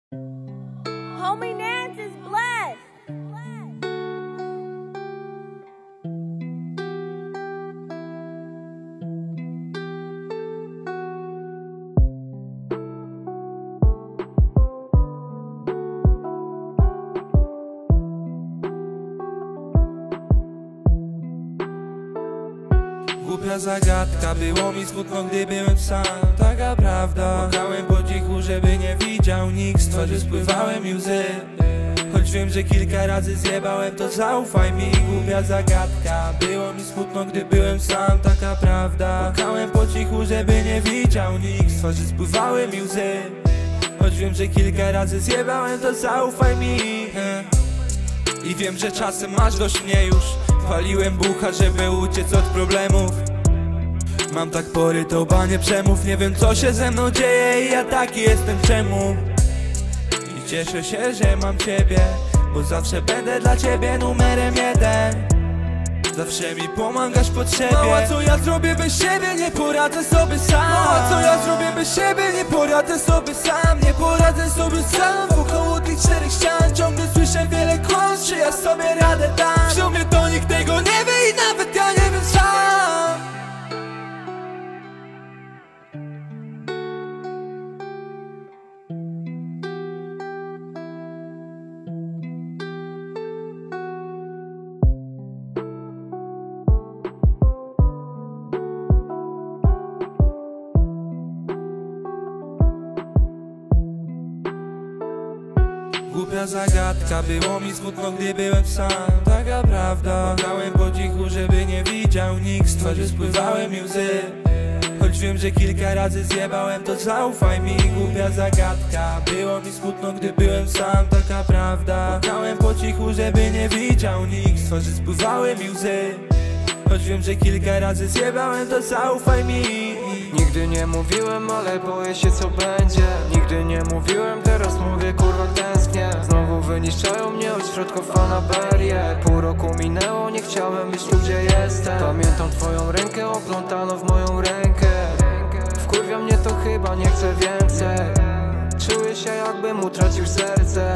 Homie Nance is blessed. Głupia zagadka, było mi smutno, gdy byłem sam. Taka prawda, płakałem po cichu, żeby nie widział nikt. Z twarzy spływały mi łzy, choć wiem, że kilka razy zjebałem, to zaufaj mi. Głupia zagadka, było mi smutno, gdy byłem sam. Taka prawda, płakałem po cichu, żeby nie widział nikt. Z twarzy spływały mi łzy, choć wiem, że kilka razy zjebałem, to zaufaj mi. I wiem, że czasem masz dość mnie już. Paliłem bucha, żeby uciec od problemów. Mam tak porytowany przemów. Nie wiem, co się ze mną dzieje i ja taki jestem czemu. I cieszę się, że mam ciebie, bo zawsze będę dla ciebie numerem 1. Zawsze mi pomagasz w potrzebie. Mała, co ja zrobię bez siebie? Nie poradzę sobie sam. Mała, co ja zrobię bez siebie? Nie poradzę sobie sam. Nie poradzę sobie sam. Wokoło tych 4 ścian ciągle słyszę wiele kłamstw. Czy ja sobie radę dam? W sumie to nikt tego nie wie i nawet ja nie wiem sam. Głupia zagadka, było mi smutno, gdy byłem sam. Taka prawda, płakałem po cichu, żeby nie widział nikt. Z twarzy spływały mi łzy, choć wiem, że kilka razy zjebałem, to zaufaj mi. Głupia zagadka, było mi smutno, gdy byłem sam. Taka prawda, płakałem po cichu, żeby nie widział nikt. Z twarzy spływały mi łzy, choć wiem, że kilka razy zjebałem, to zaufaj mi. Nigdy nie mówiłem, ale boję się, co będzie. Nigdy nie mówiłem, teraz mówię, kurwa, tęsknię. Znowu wyniszczają mnie od środka fanaberię. Pół roku minęło, nie chciałem być tu, gdzie jestem. Pamiętam twoją rękę oplątaną w moją rękę. Wkurwia mnie to, chyba nie chcę więcej. Czuję się, jakbym utracił serce.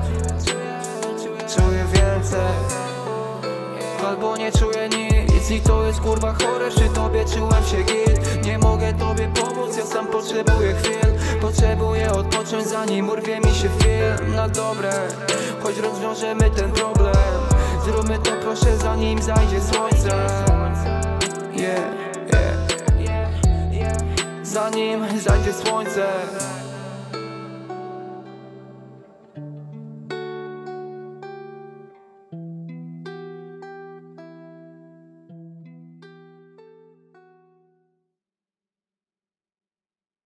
Czuję więcej, albo nie czuję nic. I to jest kurwa chore, przy tobie czułem się git. Nie mogę tobie pomóc, ja sam potrzebuję chwil. Potrzebuję odpocząć, zanim urwie mi się film. Na dobre, choć rozwiążemy ten problem. Zróbmy to proszę, zanim zajdzie słońce. Yeah, yeah. Zanim zajdzie słońce.